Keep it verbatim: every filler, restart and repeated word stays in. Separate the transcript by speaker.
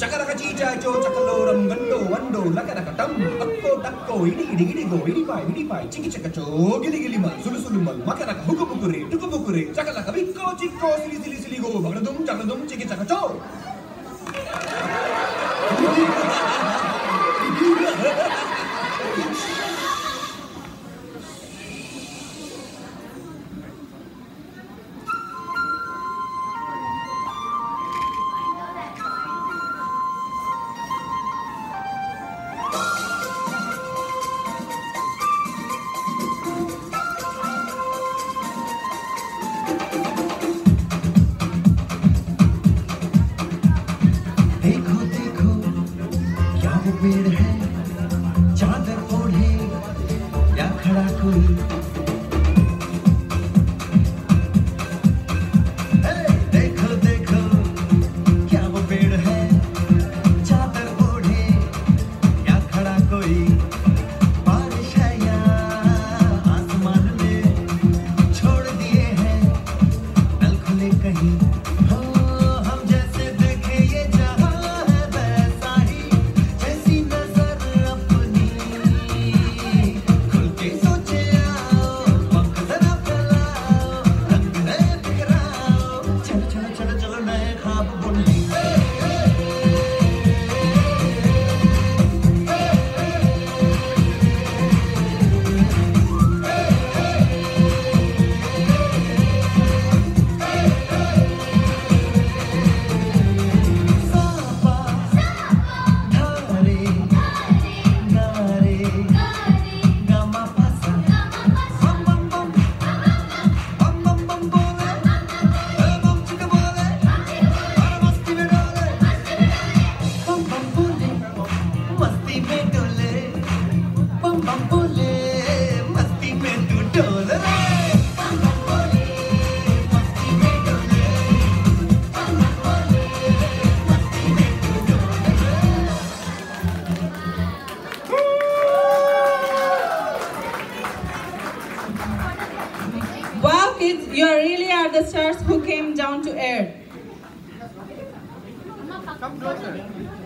Speaker 1: Chakaraka chicha cho chakaloram gando wando lakarakatam akko dakko idi idi idi go idi pai idi pai chiki chakacho gili gili mal sulu sulu mal makaraka buku bukure tuku bukure chakalaka bikko chikko sili sili sili go bagdum chakadum chiki chakacho.
Speaker 2: पेड़ है चादर ओढ़े या खड़ा कोई देखो देखो क्या वो पेड़ है चादर ओढ़े या खड़ा कोई बारिश है या आसमान में छोड़ दिए हैं नल खुले कहीं
Speaker 3: Wow, kids, you really are the stars who came down to earth.
Speaker 4: Come closer.